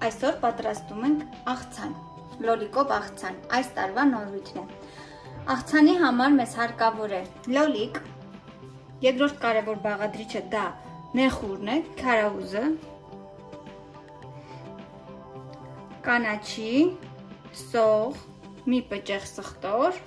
Այսօր պատրաստում ենք աղցան, լոլիկով աղցան, այս տարվա նորույթն է։ Աղցանի համար մեզ հարկավոր է լոլիկ, երկրորդ կարևոր բաղադրիչը դա նեխուրն է, քարաուզը, կանաչի, սող, մի պճեղ սխտոր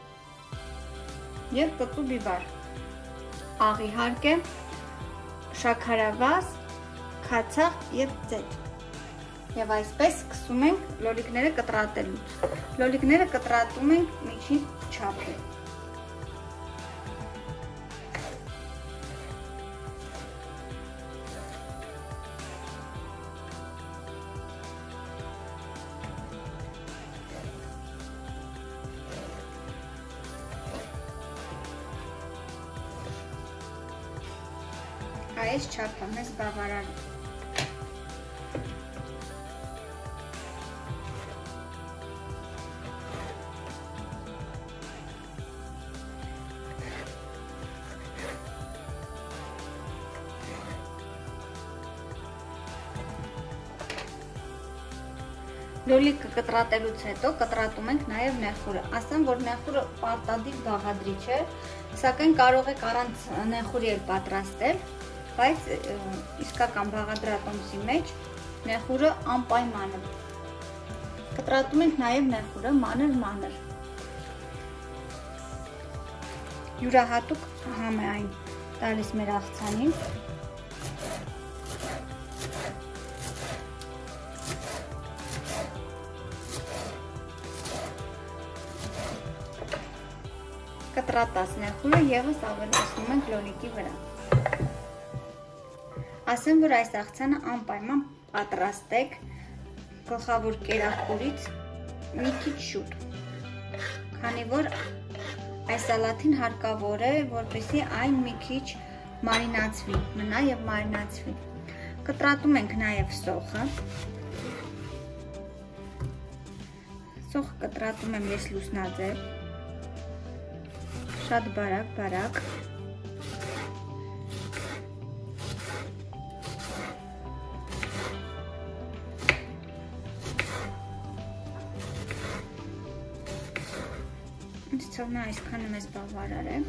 և կծու բիբար, աղի հարկ է, շաքարավազ, քացախ և ձեթ։ Եվ այսպես սկսում ենք լոլիկները կտրատելուց։ Լոլիկները կտրատում ենք միջին չափի։ Այս չափը մեզ բավարար է։ Լոլիկը կտրատելուց հետո կտրատում ենք նաև նեխուրը։ Ասեմ, որ նեխուրը պարտադիր բաղադրիչ է, սակայն կարող եք առանց նեխուրի էլ պատրաստել, բայց իսկական բաղադրատոմսի մեջ նեխուրը անպայման է։ Կտրատում ենք նաև նեխուրը մանր-մանր։ Յուրահատուկ համ է այն տալիս մեր աղցանին։ Կտրատած նեխուրը ևս ավելացնում ենք լոլիկի վրա։ Ասեմ, որ այս աղցանը անպայման պատրաստեք գլխավոր կերակուրից մի քիչ շուտ, քանի որ այս սալաթին հարկավոր է, որպեսզի այն մի քիչ մարինացվի, մնա և մարինացվի։ Կտրատում ենք նաև սոխը։ Սոխը կտրատում եմ ես լուսնաձև, շատ բարակ։ Ինձ թվում է այսքանը մեզ բավարար է։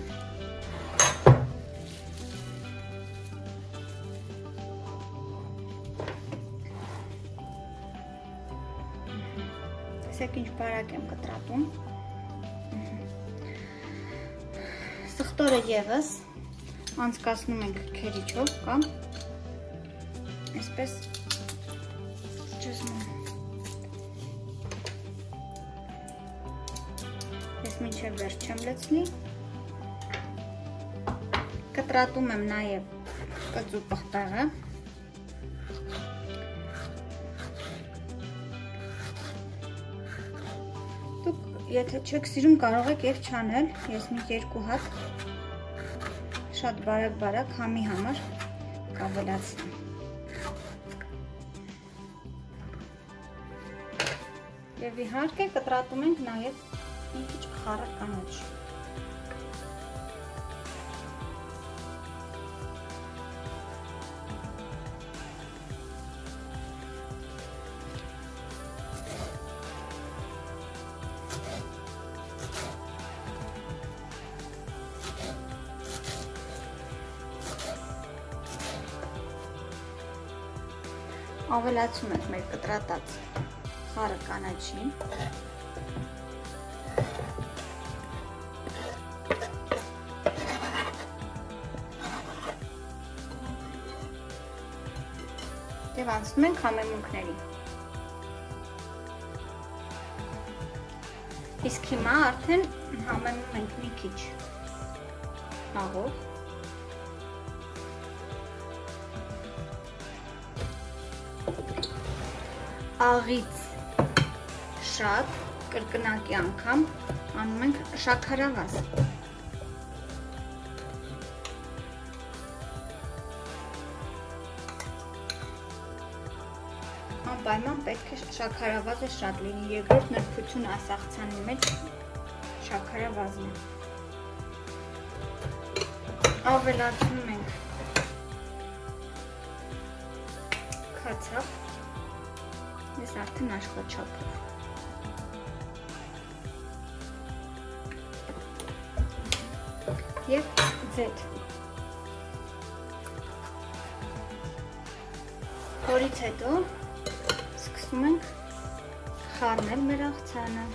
Տեսեք ինչ բարակ եմ կտրատում։ Սխտորը ևս անցկացնում ենք քերիչով կամ այսպես ճզմում։ Ես մինչև վերջ չեմ լցնի։ Կտրատում եմ նաև կծու պղպեղը։ Եթե չեք սիրում, կարող եք և չանել, ես մի երկու հատ շատ բարակ համի համար կավելացնեմ։ Եվ իհարկե կտրատում ենք նաև մի քիչ խառը կանաչ։ Ավելացում ենք մեր կտրատած խառը կանաչին։ Եվ անցնում ենք համեմունքների։ Իսկ հիմա արդեն համեմում ենք մի քիչ աղով։ Աղից շատ կրկնակի անգամ անում ենք շաքարավազ։ Անպայման պետք է շաքարավազը շատ լինի, երկրորդ նրբությունը այս աղցանի մեջ շաքարավազն է։ Ավելացնում ենք քացախ, Ես արդեն աշխատչափով։ Եվ ձեթ։ Որից հետո սկսում ենք խառնել մեր աղցանը։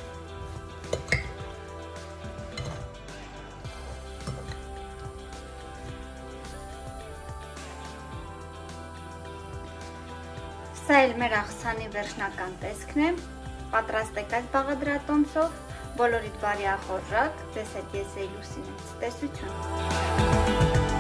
Սա էլ մեր աղցանի վերջնական տեսքն է, պատրաստեք այս բաղադրատոմսով, բոլորիդ բարի ախորժակ, ձեզ հետ ես Լուսին եմ, ցտեսություն։